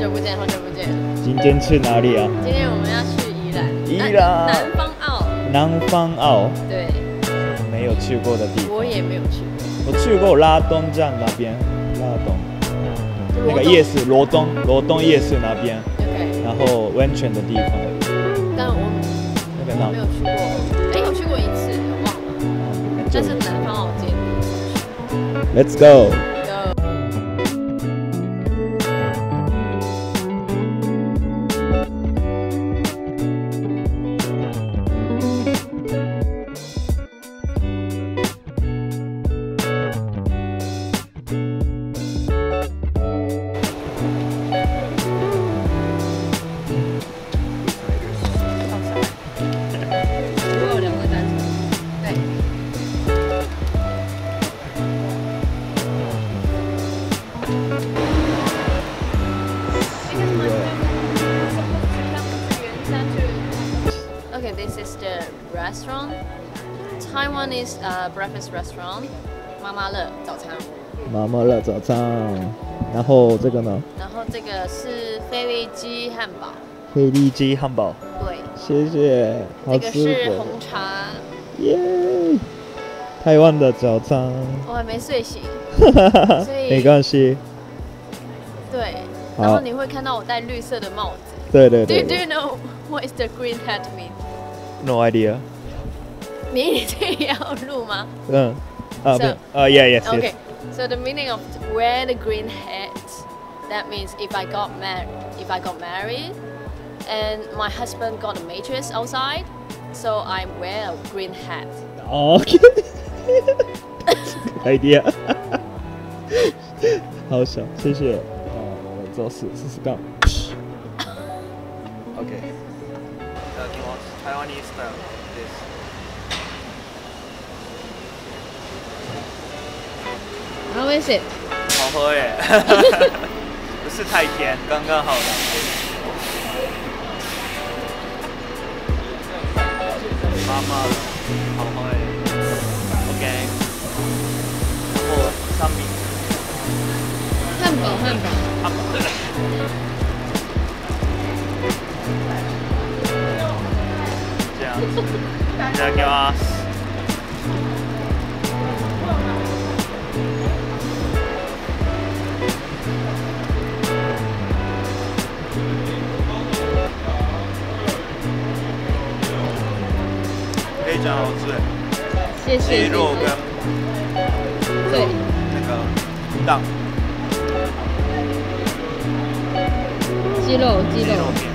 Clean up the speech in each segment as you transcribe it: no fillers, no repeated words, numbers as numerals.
久不见，好久不见。 今天去哪里啊？ 今天我们要去宜兰。 宜兰。 南方澳。 南方澳。 对。 没有去过的地方。 我也没有去过。 我去过拉东站那边，拉东。那个夜市，罗东夜市那边。 OK。然后温泉的地方。 但我那个没有去过。哎，有去过一次，我忘了。但是南方澳今天第一次去。Let's go。 Okay, this is the restaurant. Taiwan is a breakfast restaurant. 妈妈乐早餐。 妈妈乐早餐。然后这个呢？ 然后这个是菲力鸡汉堡。 菲力鸡汉堡。 对。 谢谢。 这个是红茶。 耶！台湾的早餐。 我还没睡醒。所以没关系。 对。然后你会看到我戴绿色的帽子。 对对对。 Do you know what is the green hat mean? No idea. 你这也要录吗？ Yeah. Okay. So the meaning of wear the green hat, that means if I got married, and my husband got a mattress outside, so I wear a green hat. Okay. Good idea. 好小，谢谢。我做试试看。Okay. Taiwanese style. This. How is it? 好喝耶，不是太甜，刚刚好的。妈妈，好喝耶。OK。然后上面。 汉堡。 这样子，いただきます。非常好吃， 谢谢。 鸡肉跟对那个蛋， 鸡肉面。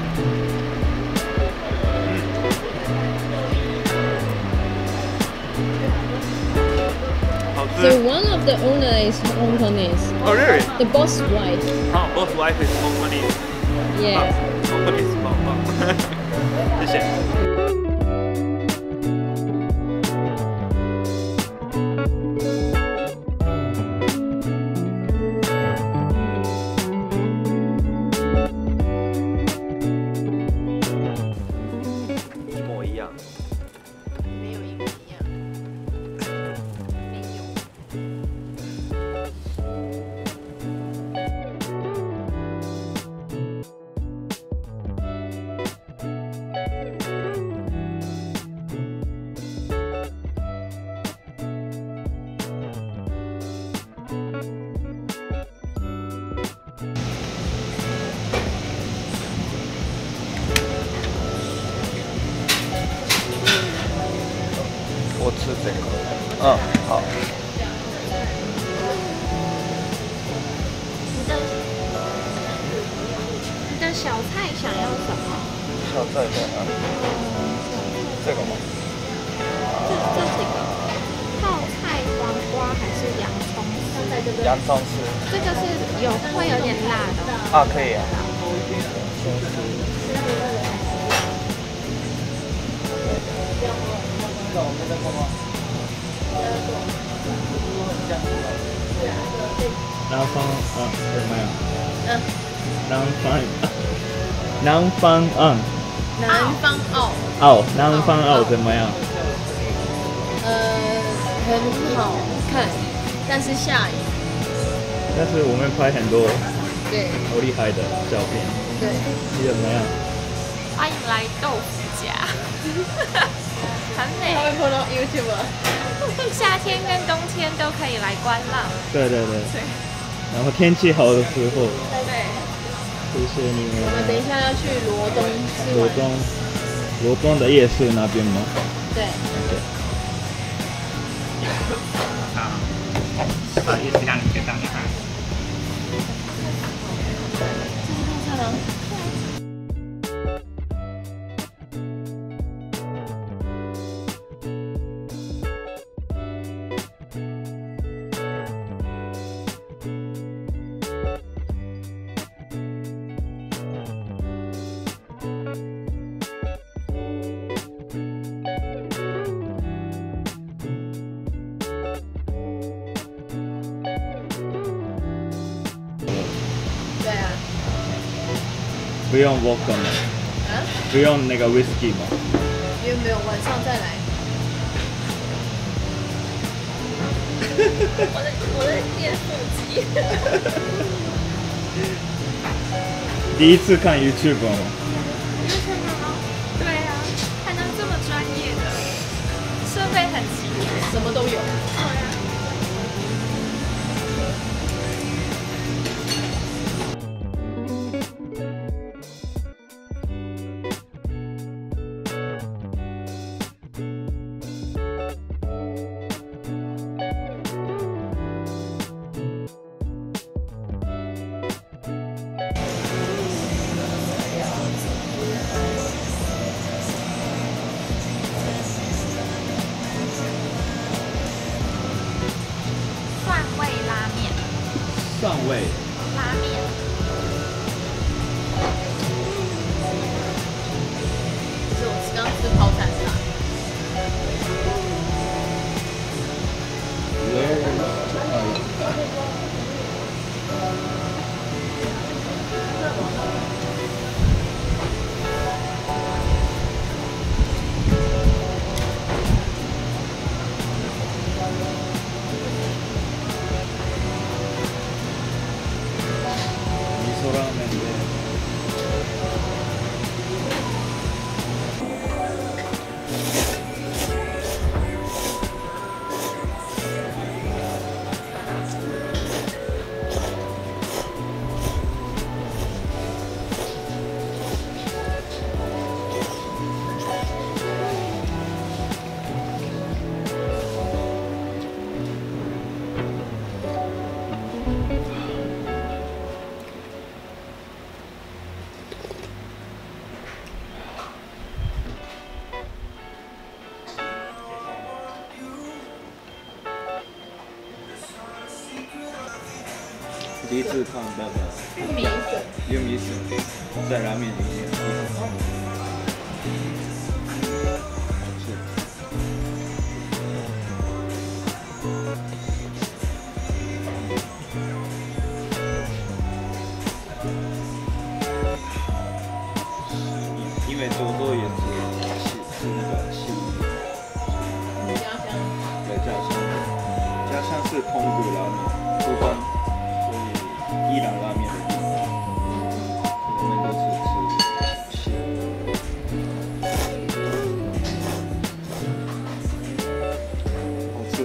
So one of the owner is Hongkongese. Oh really? The boss wife. Oh, boss wife is Hongkongese. Yes. Hongkongese. 谢谢。一模一样。 没有一模一样。没有。 我吃这个。好。 你的小菜想要什么？ 小菜在哪里？这个吗？ 这几个泡菜、黄瓜还是洋葱丝？ 洋葱丝。 这个是会有点辣的。 啊，可以啊。南方怎么样？南方澳怎么样？ 很好看，但是下雨。 但是我们拍很多对， 好厉害的照片， 对， 你怎么样？ 欢迎来豆腐家，很美。 他会 po 到 YouTube 了。 夏天跟冬天都可以来观浪。 对对对。 对。 然后天气好的时候， 对。 谢谢你们。 我们等一下要去罗东吃完。 罗东的夜市那边吗？ 对。 对。 好，不好意思让你先上一班。 太漂亮了。对啊。 不用 vodka 吗？ 啊？ 不用那个 whisky 吗？ 因为没有，晚上再来。我在练腹肌。 第一次看 YouTube 吗？ 对啊，看到这么专业的，设备很齐全， 什么都有。 对啊。 蒜味拉面， 是我刚吃泡菜茶。 味噌ラーメンで。第一次看到的玉米笋， 玉米笋在拉面里面，因为多多也是那个西家乡， 对家乡是通古拉面，福冈，所以伊朗拉面的地方，我们都是吃西。好吃。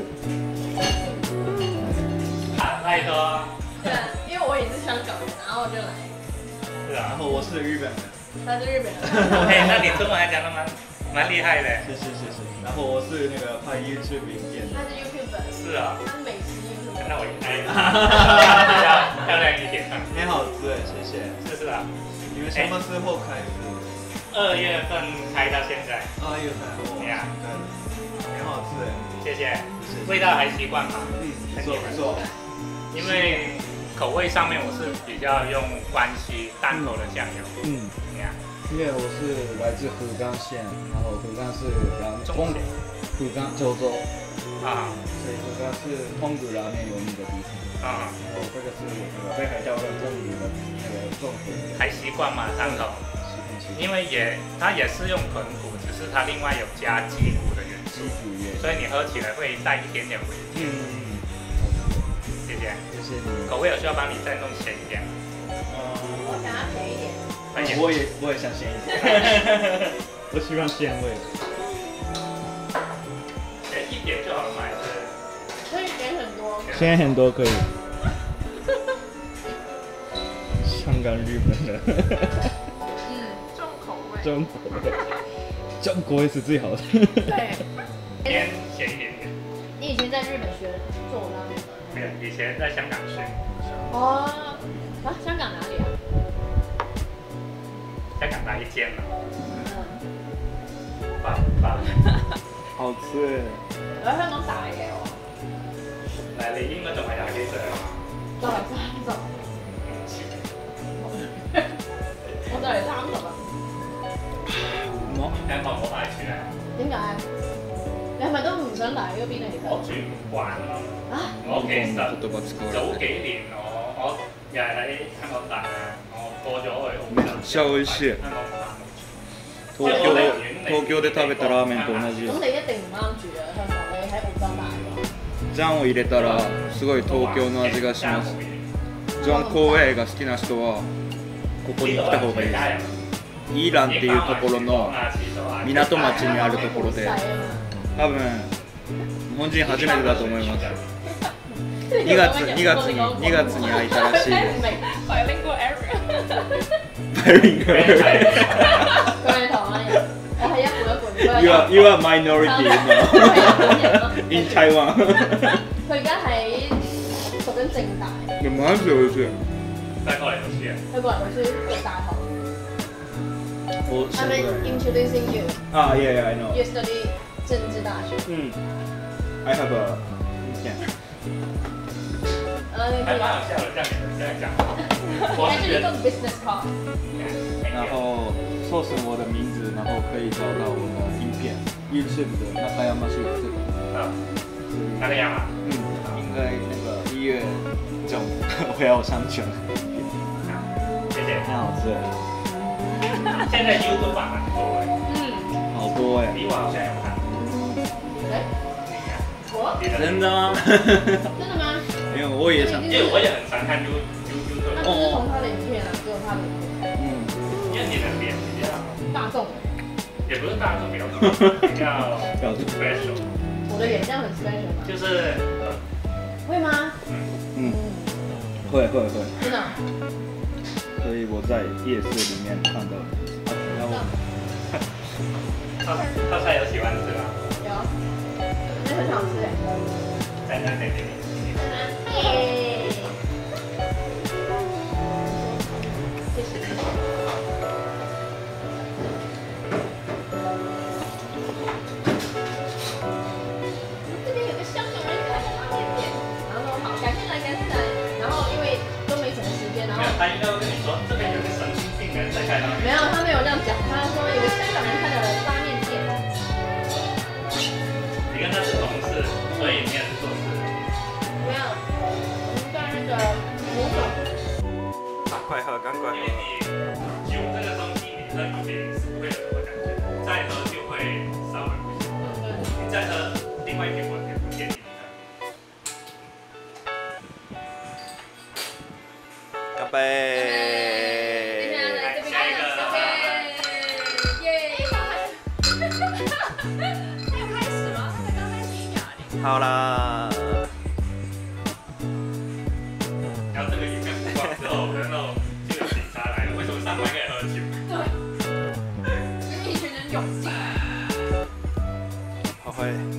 太多。 对，因为我也是香港人，然后我就来。 是啊。 然后我是日本人。 他是日本人。 OK，那你中文还讲得蛮厉害的。 谢谢。然后我是那个拍 YouTube 影片的。 他是 YouTube 粉。 是啊。 他是美食 YouTube。 那我应该漂亮一点。 很好吃，谢谢。 是啊。 你们什么时候开始 ？2月份开到现在。 2月份。 呀。 很好吃。 谢谢。味道还习惯吗？ 不错。 因为口味上面我是比较用关西淡口的酱油。 因为我是来自福冈县，然后福冈是福冈九州啊，所以福冈是通古拉面有名的地方啊。然后这个是那个北海道的通古的那个综合。 还习惯吗？淡口？因为它也是用豚骨，只是它另外有加鸡骨的元素，所以你喝起来会带一点点微甜。谢谢。 谢谢你。 口味有需要帮你再弄咸一点。 我也想咸一点。我喜欢咸味。 咸一点就好了嘛，还是？ 可以点很多。 咸很多可以。香港、日本的。 重口味。 中国也是最好的。 对。 偏咸一点点。 你以前在日本学做拉面吗？ 没有，以前在香港学。 哦。啊，香港哪里啊？ 香港哪一间呢？ 好吃。 我喺香港大嘅我。 嗱，你應該仲係廿幾歲啊嘛？ 就嚟30。我就嚟30啦。 香港冇大廚啊？ 點解？你係咪都唔想嚟嗰邊啊？其實我住唔慣咯。我其實早幾年我又係喺香港大啊，我過咗去澳洲。 めっちゃ美味しい。東京で食べたラーメンと同じ。 咁你一定唔啱住啊，香港你喺澳洲大喎。 ジャンを入れたらすごい東京の味がします。ジョン・コーウェイが好きな人はここに来た方がいいです。イーランっていうところの港町にあるところで、多分日本人初めてだと思います。2月に開いたらしいです。 Bilingual area。 Bilingual area。 佢係台灣人，我係一半一半。 You are minority in Taiwan。 佢而家喺讀緊政大。 でもマジで美味しい。 佢過嚟讀書啊？ 佢過嚟讀書讀大學。I'm introducing you. Yeah, I know. You study 政治大學。 I have a. 还蛮好笑的，这样讲。 还是一个 business card。 然后搜寻我的名字，然后可以找到我的影片 YouTube 的中山秀这个。 那样啊？ 应该那个1月中会要上传。 谢谢。 太好吃了。 现在 YouTube 版很多哎。 好多哎。 比我好像有看。 我？ 真的吗？ 真的吗？ 因为我也想， 因为我也很常看 YouTube。 那就是从他的影片啊，只有他的影片。 因为你的脸比较大众。 也不是大众，比较 special。 我的脸这样很 special 吗？ 就是。 会吗？ 会。 真的。 所以我在夜市里面看到，然后。 泡菜有喜欢吃吗？ 有，那很好吃哎。 在那边。 耶！谢谢。这边有个香港人开的拉面店，然后好，改天来。然后因为都没什么时间，然后他应该会跟你说，这边有个神经病人在开拉面。 没有，他没有这样讲，他说有个香港人开的拉面店。 你跟他是同事，所以你也是做事。 没有，我们在那个某种。 快喝，赶快喝。 因为你酒这个东西，你喝一杯是不会有什么感觉，再喝就会稍微不行。你再喝另外一瓶，我也不建议你喝。 干杯！好啦。 然后这个影片曝光之后，然后就有警察来了。为什么上班可以喝酒？ 对，因为一群人涌进。 好会。